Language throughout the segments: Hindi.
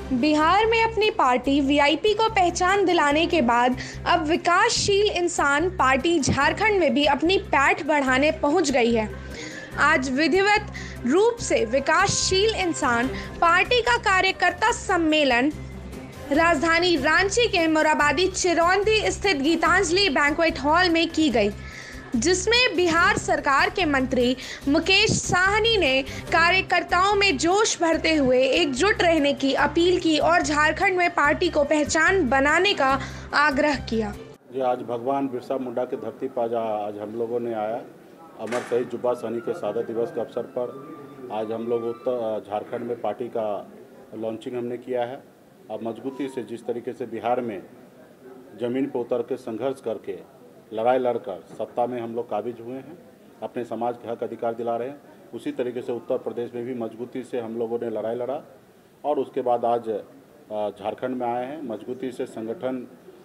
बिहार में अपनी पार्टी वीआईपी को पहचान दिलाने के बाद अब विकासशील इंसान पार्टी झारखंड में भी अपनी पैठ बढ़ाने पहुंच गई है। आज विधिवत रूप से विकासशील इंसान पार्टी का कार्यकर्ता सम्मेलन राजधानी रांची के मोराबादी चिरौंदी स्थित गीतांजलि बैंक्वेट हॉल में की गई, जिसमें बिहार सरकार के मंत्री मुकेश साहनी ने कार्यकर्ताओं में जोश भरते हुए एकजुट रहने की अपील की और झारखंड में पार्टी को पहचान बनाने का आग्रह किया। जी, आज भगवान बिरसा मुंडा की धरती पर आज हम लोगों ने आया अमर शहीद जुब्बा सहनी के शहादत दिवस के अवसर पर आज हम लोग उत्तर झारखंड में पार्टी का लॉन्चिंग हमने किया है। अब मजबूती से जिस तरीके से बिहार में ज़मीन पर उतर के संघर्ष करके लड़ाई लड़कर सत्ता में हम लोग काबिज हुए हैं, अपने समाज के हक अधिकार दिला रहे हैं, उसी तरीके से उत्तर प्रदेश में भी मजबूती से हम लोगों ने लड़ाई लड़ा और उसके बाद आज झारखंड में आए हैं। मजबूती से संगठन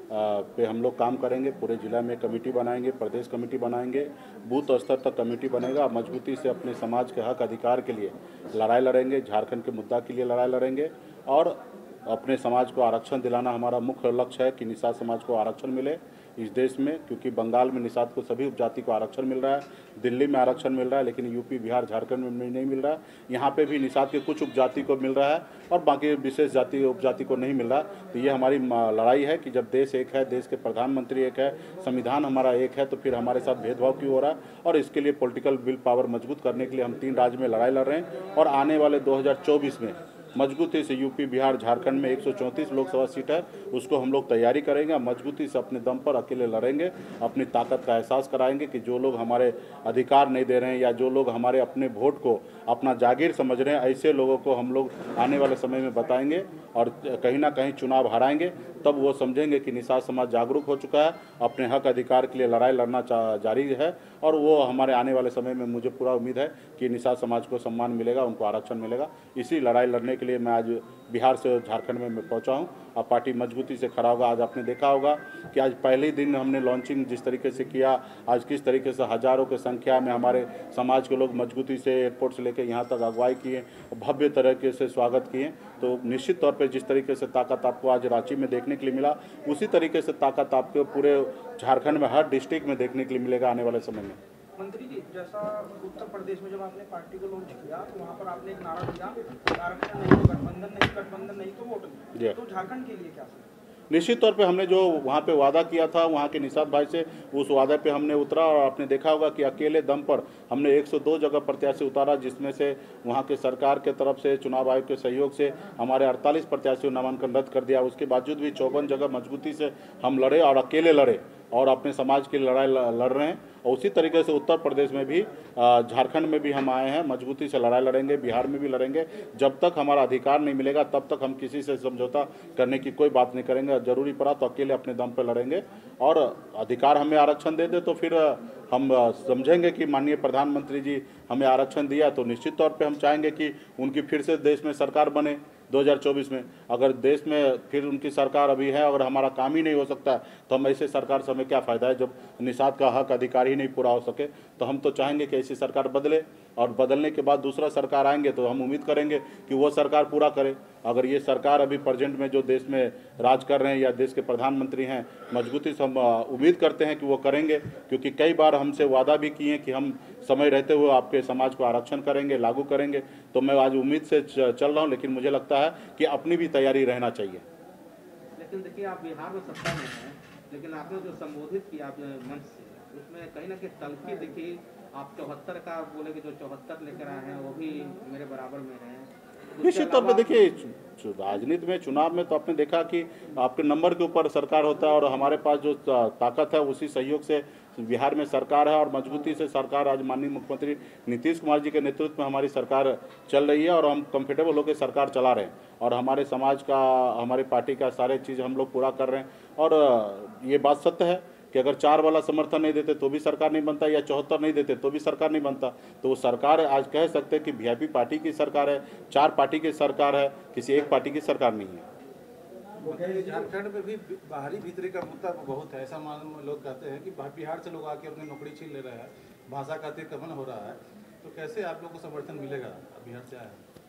पे हम लोग काम करेंगे, पूरे जिला में कमेटी बनाएंगे, प्रदेश कमेटी बनाएंगे, बूथ स्तर तक कमेटी बनेगा। मजबूती से अपने समाज के हक अधिकार के लिए लड़ाई लड़ेंगे, झारखंड के मुद्दा के लिए लड़ाई लड़ेंगे और अपने समाज को आरक्षण दिलाना हमारा मुख्य लक्ष्य है कि निषाद समाज को आरक्षण मिले इस देश में, क्योंकि बंगाल में निषाद को सभी उपजाति को आरक्षण मिल रहा है, दिल्ली में आरक्षण मिल रहा है, लेकिन यूपी बिहार झारखंड में नहीं मिल रहा है। यहाँ पे भी निषाद के कुछ उपजाति को मिल रहा है और बाकी विशेष जाति उपजाति को नहीं मिल रहा। तो ये हमारी लड़ाई है कि जब देश एक है, देश के प्रधानमंत्री एक है, संविधान हमारा एक है, तो फिर हमारे साथ भेदभाव क्यों हो रहा है। और इसके लिए पॉलिटिकल विल पावर मजबूत करने के लिए हम 3 राज्य में लड़ाई लड़ रहे हैं और आने वाले 2024 में मजबूती से यूपी बिहार झारखंड में 134 लोकसभा सीट है, उसको हम लोग तैयारी करेंगे। मजबूती से अपने दम पर अकेले लड़ेंगे, अपनी ताकत का एहसास कराएंगे कि जो लोग हमारे अधिकार नहीं दे रहे हैं या जो लोग हमारे अपने वोट को अपना जागीर समझ रहे हैं, ऐसे लोगों को हम लोग आने वाले समय में बताएंगे और कहीं ना कहीं चुनाव हराएंगे। तब वो समझेंगे कि निषाद समाज जागरूक हो चुका है, अपने हक अधिकार के लिए लड़ाई लड़ना जारी है और वो हमारे आने वाले समय में मुझे पूरा उम्मीद है कि निषाद समाज को सम्मान मिलेगा, उनको आरक्षण मिलेगा। इसी लड़ाई लड़ने के लिए मैं आज बिहार से झारखंड में मैं पहुंचा हूं। अब पार्टी मजबूती से खड़ा होगा। आज आपने देखा होगा कि आज पहले ही दिन हमने लॉन्चिंग जिस तरीके से किया, आज किस तरीके से हजारों की संख्या में हमारे समाज के लोग मजबूती से एयरपोर्ट से लेकर यहाँ तक अगुवाई किए, भव्य तरीके से स्वागत किए। तो निश्चित तौर पर जिस तरीके से ताकत आपको आज रांची में देखने के लिए मिला, उसी तरीके से ताकत आपको पूरे झारखंड में हर डिस्ट्रिक्ट में देखने के लिए मिलेगा आने वाले समय में। मंत्री जी, जैसा उत्तर प्रदेश में जब आपने पार्टी को लॉन्च किया तो वहाँ पर आपने एक नारा दिया, आरक्षण नहीं तो गठबंधन नहीं तो वोट नहीं। तो झारखंड के लिए क्या? निश्चित तौर पे हमने जो वहाँ पे वादा किया था वहाँ के निषाद भाई से, उस वादे पे हमने उतरा और आपने देखा होगा कि अकेले दम पर हमने 102 जगह प्रत्याशी उतारा, जिसमें से वहाँ के सरकार के तरफ से चुनाव आयोग के सहयोग से हमारे 48 प्रत्याशियों ने नामांकन रद्द कर दिया। उसके बावजूद भी 54 जगह मजबूती से हम लड़े और अकेले लड़े और अपने समाज की लड़ाई लड़ रहे हैं। और उसी तरीके से उत्तर प्रदेश में भी, झारखंड में भी हम आए हैं, मजबूती से लड़ाई लड़ेंगे, बिहार में भी लड़ेंगे। जब तक हमारा अधिकार नहीं मिलेगा तब तक हम किसी से समझौता करने की कोई बात नहीं करेंगे। जरूरी पड़ा तो अकेले अपने दम पर लड़ेंगे और अधिकार हमें आरक्षण दे दे तो फिर हम समझेंगे कि माननीय प्रधानमंत्री जी हमें आरक्षण दिया, तो निश्चित तौर पे हम चाहेंगे कि उनकी फिर से देश में सरकार बने 2024 में। अगर देश में फिर उनकी सरकार अभी है, अगर हमारा काम ही नहीं हो सकता तो हम ऐसे सरकार से हमें क्या फ़ायदा है जब निषाद का हक अधिकार ही नहीं पूरा हो सके। तो हम तो चाहेंगे कि ऐसी सरकार बदले और बदलने के बाद दूसरा सरकार आएंगे तो हम उम्मीद करेंगे कि वो सरकार पूरा करे। अगर ये सरकार अभी प्रेजेंट में जो देश में राज कर रहे हैं या देश के प्रधानमंत्री हैं, मजबूती से हम उम्मीद करते हैं कि वो करेंगे, क्योंकि कई बार हमसे वादा भी किए कि हम समय रहते हुए आपके समाज को आरक्षण करेंगे, लागू करेंगे। तो मैं आज उम्मीद से चल रहा हूँ, लेकिन मुझे लगता है कि अपनी भी तैयारी रहना चाहिए। लेकिन देखिए, आप बिहार में सत्ता में हैं, लेकिन आपने जो संबोधित किया आपने मंच से, उसमें कहीं ना कहीं तलखी दिखी। आप 74 का बोले कि जो 74 लेकर आए हैं वो भी मेरे बराबर में हैं। निश्चित तौर पे देखिए, राजनीति में चुनाव में तो आपने देखा कि आपके नंबर के ऊपर सरकार होता है और हमारे पास जो ताकत है उसी सहयोग से बिहार में सरकार है और मजबूती से सरकार आज माननीय मुख्यमंत्री नीतीश कुमार जी के नेतृत्व में हमारी सरकार चल रही है और हम कंफर्टेबल होकर सरकार चला रहे हैं और हमारे समाज का, हमारी पार्टी का सारे चीज़ हम लोग पूरा कर रहे हैं। और ये बात सत्य है कि अगर 4 वाला समर्थन नहीं देते तो भी सरकार नहीं बनता या 74 नहीं देते तो भी सरकार नहीं बनता। तो वो सरकार आज कह सकते हैं कि वीआईपी पार्टी की सरकार है, 4 पार्टी की सरकार है, किसी एक पार्टी की सरकार नहीं है। झारखंड में भी बाहरी भीतरी का मुद्दा बहुत है, ऐसा लोग कहते हैं कि बिहार से लोग आके अपनी नौकरी छीन ले रहे हैं, भाषा का अतिक्रमण हो रहा है। तो कैसे आप लोग को समर्थन मिलेगा बिहार से आया?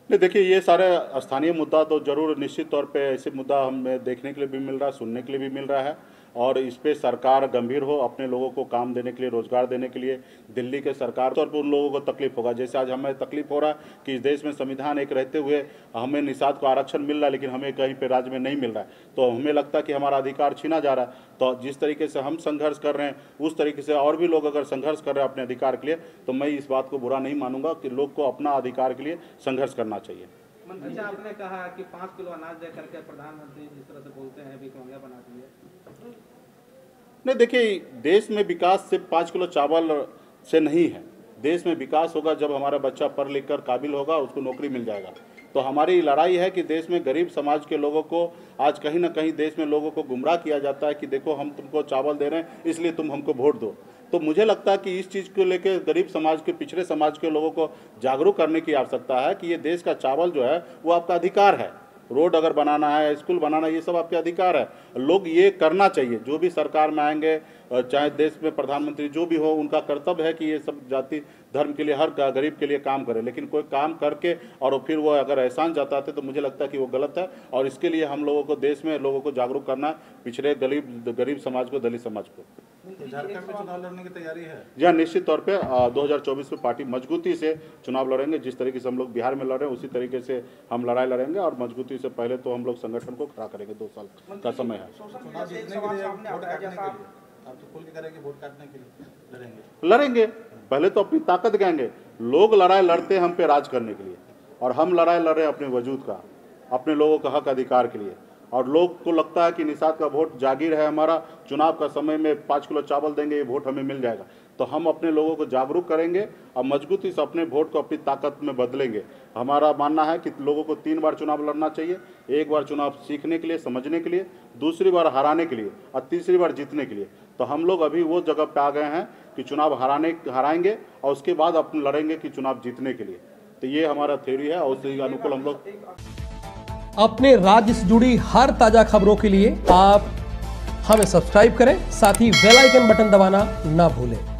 नहीं, देखिए ये सारे स्थानीय मुद्दा तो जरूर निश्चित तौर पे ऐसे मुद्दा हमें देखने के लिए भी मिल रहा है, सुनने के लिए भी मिल रहा है, और इस पे सरकार गंभीर हो, अपने लोगों को काम देने के लिए, रोजगार देने के लिए। दिल्ली के सरकार तौर पर उन लोगों को तकलीफ होगा, जैसे आज हमें तकलीफ हो रहा है कि इस देश में संविधान एक रहते हुए हमें निषाद को आरक्षण मिल रहा है, लेकिन हमें कहीं पे राज्य में नहीं मिल रहा है, तो हमें लगता है कि हमारा अधिकार छीना जा रहा है। तो जिस तरीके से हम संघर्ष कर रहे हैं उस तरीके से और भी लोग अगर संघर्ष कर रहे हैं अपने अधिकार के लिए, तो मैं इस बात को बुरा नहीं मानूंगा कि लोग को अपना अधिकार के लिए संघर्ष करना चाहिए। अच्छा, आपने कहा कि 5 किलो अनाज दे करके प्रधानमंत्री जिस तरह से बोलते हैं भिखमंगा बना दिए। नहीं, देखिए देश में विकास सिर्फ 5 किलो चावल से नहीं है। देश में विकास होगा जब हमारा बच्चा पढ़ लिख कर काबिल होगा, उसको नौकरी मिल जाएगा। तो हमारी लड़ाई है कि देश में गरीब समाज के लोगों को आज कहीं ना कहीं देश में लोगों को गुमराह किया जाता है कि देखो हम तुमको चावल दे रहे हैं इसलिए तुम हमको वोट दो। तो मुझे लगता है कि इस चीज़ को लेकर गरीब समाज के, पिछड़े समाज के लोगों को जागरूक करने की आवश्यकता है कि ये देश का चावल जो है वो आपका अधिकार है। रोड अगर बनाना है, स्कूल बनाना है, ये सब आपके अधिकार है। लोग ये करना चाहिए, जो भी सरकार में आएंगे, चाहे देश में प्रधानमंत्री जो भी हो, उनका कर्तव्य है कि ये सब जाति धर्म के लिए, हर गरीब के लिए काम करे। लेकिन कोई काम करके और फिर वो अगर एहसान जताते तो मुझे लगता है कि वो गलत है, और इसके लिए हम लोगों को, देश में लोगों को जागरूक करना, पिछड़े गरीब समाज को, दलित समाज को। झारखंड में चुनाव लड़ने की तैयारी है? जी हाँ, निश्चित तौर पे 2024 में पार्टी मजबूती से चुनाव लड़ेंगे। जिस तरीके से हम लोग बिहार में लड़ रहे हैं उसी तरीके से हम लड़ाई लड़ेंगे, और मजबूती से पहले तो हम लोग संगठन को खड़ा करेंगे। 2 साल का समय है। चुनाव जीतने के लिए, वोट काटने के लिए आप तो खुल के करेंगे, वोट काटने के लिए लड़ेंगे। पहले तो अपनी ताकत दिखाएंगे। लोग लड़ाई लड़ते हैं हम पे राज करने के लिए, और हम लड़ाई लड़ रहे हैं अपने वजूद का, अपने लोगों का हक अधिकार के लिए। और लोग को लगता है कि निषाद का वोट जागीर है हमारा, चुनाव का समय में 5 किलो चावल देंगे ये वोट हमें मिल जाएगा। तो हम अपने लोगों को जागरूक करेंगे और मजबूती से अपने वोट को अपनी ताकत में बदलेंगे। हमारा मानना है कि लोगों को 3 बार चुनाव लड़ना चाहिए। 1 बार चुनाव सीखने के लिए, समझने के लिए, दूसरी बार हराने के लिए, और तीसरी बार जीतने के लिए। तो हम लोग अभी वो जगह पे आ गए हैं कि चुनाव हराएंगे और उसके बाद अपन लड़ेंगे कि चुनाव जीतने के लिए। तो ये हमारा थ्योरी है, और उसके अनुकूल हम लोग अपने राज्य से जुड़ी हर ताजा खबरों के लिए आप हमें सब्सक्राइब करें, साथ ही बेल आइकन बटन दबाना ना भूलें।